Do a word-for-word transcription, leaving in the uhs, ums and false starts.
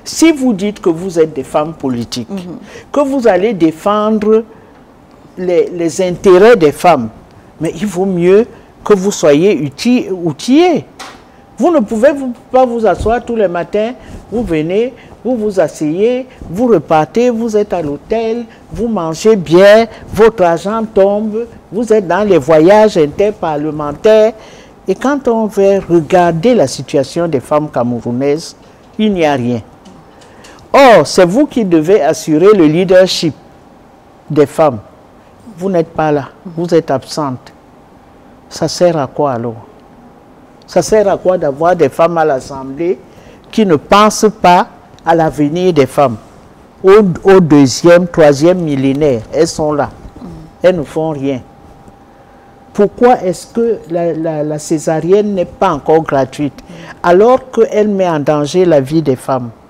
Si vous dites que vous êtes des femmes politiques, mm-hmm. que vous allez défendre les, les intérêts des femmes, mais il vaut mieux que vous soyez outillés. Vous ne pouvez pas vous asseoir tous les matins, vous venez, vous vous asseyez, vous repartez, vous êtes à l'hôtel, vous mangez bien, votre argent tombe, vous êtes dans les voyages interparlementaires. Et quand on veut regarder la situation des femmes camerounaises, il n'y a rien. Or, c'est vous qui devez assurer le leadership des femmes. Vous n'êtes pas là, vous êtes absente. Ça sert à quoi alors? Ça sert à quoi d'avoir des femmes à l'Assemblée qui ne pensent pas à l'avenir des femmes? Au, au deuxième, troisième millénaire, elles sont là. Elles ne font rien. Pourquoi est-ce que la, la, la césarienne n'est pas encore gratuite alors qu'elle met en danger la vie des femmes?